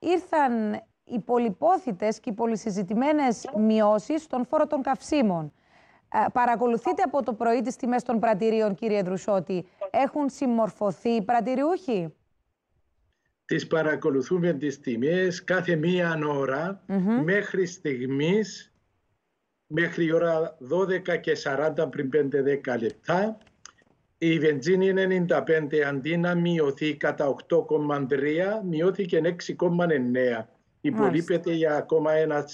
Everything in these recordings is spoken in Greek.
ήρθαν οι πολυπόθητες και οι πολυσυζητημένες μειώσεις στον φόρο των καυσίμων. Παρακολουθείτε από το πρωί τις τιμές των πρατηρίων, κύριε Δρουσότη. Έχουν συμμορφωθεί οι πρατηριούχοι? Τις παρακολουθούμε τις τιμές κάθε μία ώρα μέχρι στιγμής, μέχρι ώρα 12:40 πριν 5-10 λεπτά. Η βενζίνη είναι 95, αντί να μειωθεί κατά 8,3, μειώθηκε 6,9. Υπολείπεται για ακόμα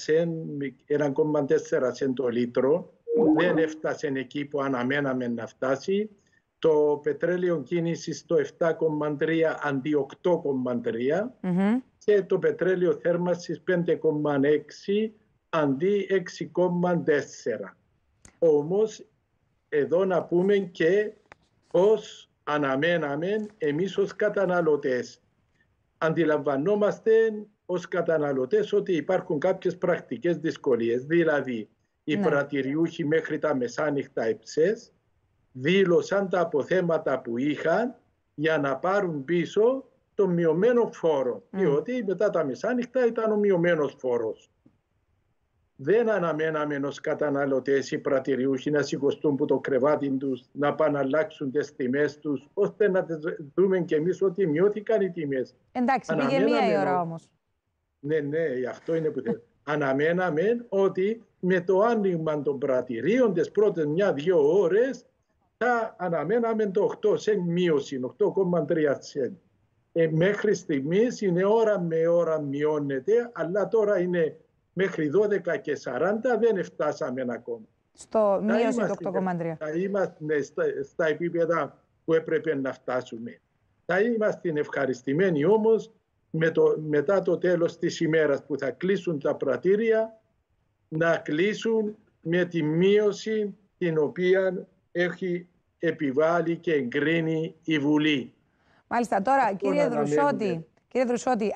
1,4 σεν το λίτρο. Δεν έφτασε εκεί που αναμέναμε να φτάσει. Το πετρέλαιο κίνηση στο 7,3 αντί 8,3 και το πετρέλαιο θέρμανσης 5,6 αντί 6,4. Όμως εδώ να πούμε και πώς αναμέναμε εμείς ως καταναλωτές. Αντιλαμβανόμαστε ως καταναλωτές ότι υπάρχουν κάποιες πρακτικές δυσκολίες. Δηλαδή, οι πρατηριούχοι μέχρι τα μεσάνυχτα ΕΨΕΣ δήλωσαν τα αποθέματα που είχαν για να πάρουν πίσω το μειωμένο φόρο. Διότι μετά τα μεσάνυχτα ήταν ο μειωμένος φόρος. Δεν αναμέναμε ως καταναλωτές οι πρατηριούχοι να σηκωστούν που το κρεβάτι τους, να πάνε να αλλάξουν τις τιμές τους, ώστε να δούμε και εμείς ότι μειώθηκαν οι τιμές. Εντάξει, πήγε μία η ώρα όμως. Ναι, αυτό είναι που θέλω. Αναμέναμε ότι με το άνοιγμα των πρατηρίων τις πρώτες 1-2 ώρες θα αναμέναμε το 8 σεν μείωση, 8,3 σεν. Μέχρι στιγμής είναι ώρα με ώρα μειώνεται, αλλά τώρα είναι μέχρι 12:40, δεν φτάσαμε ακόμα. Στο μείωση του 8,3. Θα είμαστε στα επίπεδα που έπρεπε να φτάσουμε. Θα είμαστε ευχαριστημένοι όμως μετά το τέλος της ημέρας που θα κλείσουν τα πρατήρια, να κλείσουν με τη μείωση την οποία έχει επιβάλει και εγκρίνει η Βουλή. Μάλιστα. Τώρα, κύριε Δρουσότη,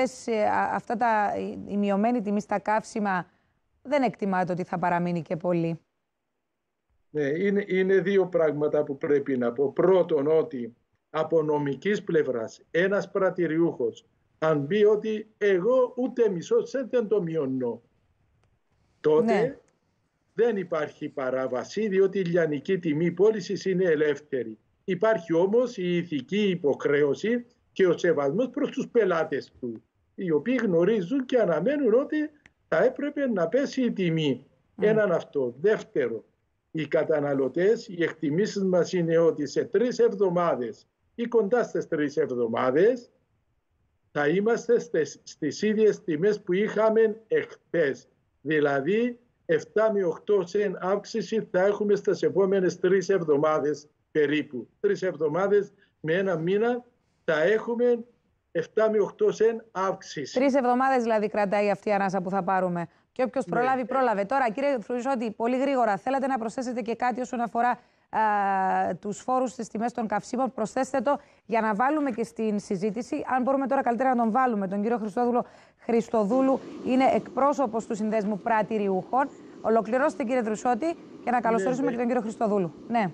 η μειωμένη τιμή στα καύσιμα δεν εκτιμάται ότι θα παραμείνει και πολύ? Ναι, είναι δύο πράγματα που πρέπει να πω. Πρώτον, ότι από νομικής πλευράς ένας πρατηριούχος αν πει ότι εγώ ούτε μισό σεντ δεν το μειώνω, τότε δεν υπάρχει παράβαση, διότι η λιανική τιμή πώλησης είναι ελεύθερη. Υπάρχει όμως η ηθική υποχρέωση και ο σεβασμός προς τους πελάτες του, οι οποίοι γνωρίζουν και αναμένουν ότι θα έπρεπε να πέσει η τιμή. Έναν αυτό. Δεύτερο, οι καταναλωτές, οι εκτιμήσεις μας είναι ότι σε 3 εβδομάδες ή κοντά στις 3 εβδομάδες θα είμαστε στις ίδιες τιμές που είχαμε εχθές. Δηλαδή 7 με 8 σεν αύξηση θα έχουμε στις επόμενες 3 εβδομάδες περίπου. 3 εβδομάδες με ένα μήνα θα έχουμε 7 με 8 σεν αύξηση. 3 εβδομάδες δηλαδή κρατάει αυτή η ανάσα που θα πάρουμε. Και όποιος προλάβει, πρόλαβε. Τώρα, κύριε Δρουσότη, πολύ γρήγορα, θέλατε να προσθέσετε και κάτι όσον αφορά τους φόρους στις τιμές των καυσίμων? Προσθέστε το για να βάλουμε και στην συζήτηση. Αν μπορούμε τώρα καλύτερα να τον βάλουμε, τον κύριο Χριστοδούλου, είναι εκπρόσωπος του Συνδέσμου Πρατηριούχων. Ολοκληρώστε, κύριε Δρουσότη, και να καλωσορίσουμε και τον κύριο Χριστοδούλου. Ναι.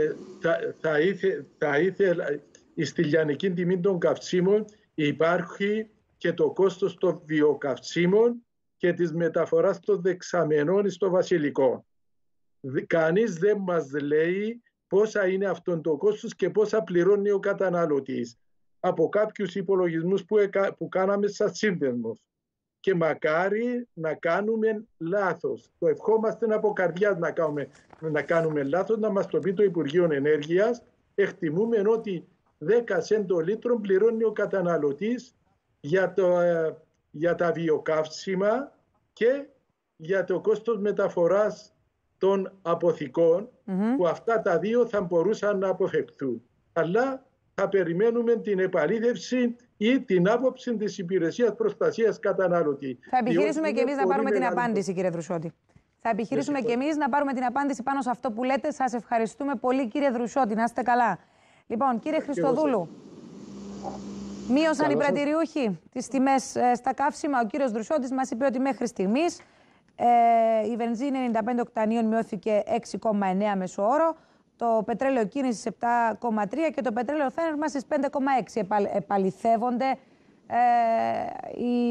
Θα ήθελα, στη λιανική τιμή των καυσίμων υπάρχει και το κόστος των βιοκαυσίμων και της μεταφοράς των δεξαμενών στο βασιλικό. Κανείς δεν μας λέει πόσα είναι αυτό το κόστος και πόσα πληρώνει ο καταναλωτής από κάποιους υπολογισμούς που κάναμε σαν σύνδεσμος. Και μακάρι να κάνουμε λάθος. Το ευχόμαστε από καρδιάς να κάνουμε λάθος, να μας το πει το Υπουργείο Ενέργειας. Εκτιμούμε ότι 10 σεν το λίτρο πληρώνει ο καταναλωτής για τα βιοκαύσιμα και για το κόστος μεταφοράς των αποθηκών, που αυτά τα δύο θα μπορούσαν να αποφευχθούν. Αλλά θα περιμένουμε την επαλήθευση ή την άποψη της Υπηρεσίας Προστασίας Καταναλωτή. Θα επιχειρήσουμε και εμείς να πάρουμε την απάντηση, κύριε Δρουσότη. Θα επιχειρήσουμε και εμείς να πάρουμε την απάντηση πάνω σε αυτό που λέτε. Σας ευχαριστούμε πολύ, κύριε Δρουσότη. Να είστε καλά. Λοιπόν, κύριε Χριστοδούλου, μείωσαν οι πρατηριούχοι τις τιμές στα καύσιμα. Ο κύριος Δρουσότης μας είπε ότι μέχρι στιγμής η βενζίνη 95 οκτανίων μειώθηκε 6,9 μέσο όρο, το πετρέλαιο κίνησης 7,3 και το πετρέλαιο θέρμανσης 5,6. Επαληθεύονται οι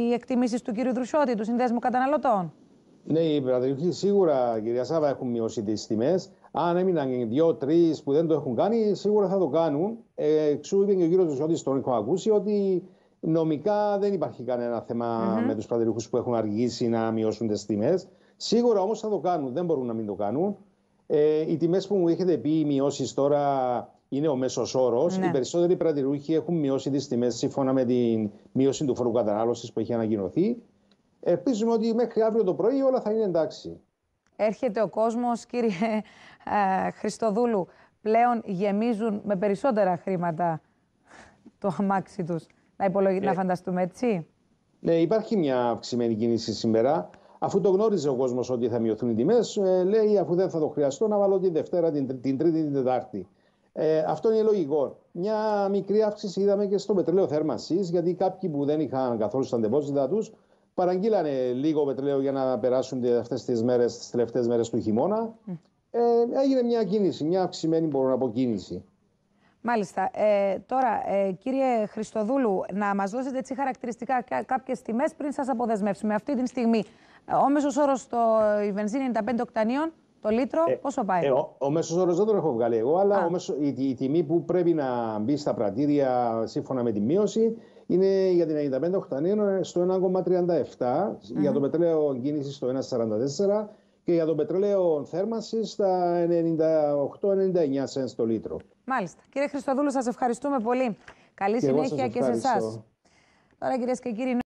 οι εκτιμήσεις του κ. Δρουσιώτη, του Συνδέσμου Καταναλωτών? Ναι, οι πρατηριούχοι σίγουρα, κυρία Σάβα, έχουν μειώσει τις τιμές. Αν έμειναν 2-3 που δεν το έχουν κάνει, σίγουρα θα το κάνουν. Εξού είπε και ο κ. Δρουσιώτης, τον έχω ακούσει, ότι νομικά δεν υπάρχει κανένα θέμα με τους πρατηριούχους που έχουν αργήσει να μειώσουν τις τιμές. Σίγουρα όμως θα το κάνουν, δεν μπορούν να μην το κάνουν. Οι τιμές που μου έχετε πει, οι μειώσεις τώρα είναι ο μέσος όρος. Ναι. Οι περισσότεροι πρατηριούχοι έχουν μειώσει τις τιμές σύμφωνα με την μείωση του φόρου κατανάλωσης που έχει ανακοινωθεί. Ελπίζουμε ότι μέχρι αύριο το πρωί όλα θα είναι εντάξει. Έρχεται ο κόσμος, κύριε Χριστοδούλου, πλέον γεμίζουν με περισσότερα χρήματα το αμάξι τους. Να φανταστούμε έτσι. Ναι, υπάρχει μια αυξημένη κίνηση σήμερα. Αφού το γνώριζε ο κόσμος ότι θα μειωθούν οι τιμές, λέει αφού δεν θα το χρειαστώ να βάλω τη Δευτέρα, την Τρίτη, την Τετάρτη. Αυτό είναι λογικό. Μια μικρή αύξηση είδαμε και στο πετρέλαιο θέρμανσης, γιατί κάποιοι που δεν είχαν καθόλου στα ντεπόζιτα τους παραγγείλανε λίγο πετρέλαιο για να περάσουν αυτές τις μέρες, τις τελευταίες μέρες του χειμώνα. Έγινε μια κίνηση, μια αυξημένη μπορώ να πω κίνηση. Μάλιστα. Τώρα, κύριε Χριστοδούλου, να μας δώσετε έτσι χαρακτηριστικά κάποιες τιμές πριν σας αποδεσμεύσουμε. Αυτή τη στιγμή, ο μέσος όρος η βενζίνη 95 οκτανίων, το λίτρο, πόσο πάει? Ο μέσος όρος δεν τον έχω βγάλει εγώ, αλλά η τιμή που πρέπει να μπει στα πρατήρια σύμφωνα με τη μείωση είναι για την 95 οκτανίων στο 1,37, για το πετρέλαιο κίνηση στο 1,44 και για το πετρέλαιο θέρμανση στα 98-99 cents το λίτρο. Μάλιστα. Κύριε Χριστοδούλου, σας ευχαριστούμε πολύ. Καλή συνέχεια και σε εσάς. Τώρα, κυρίες και κύριοι.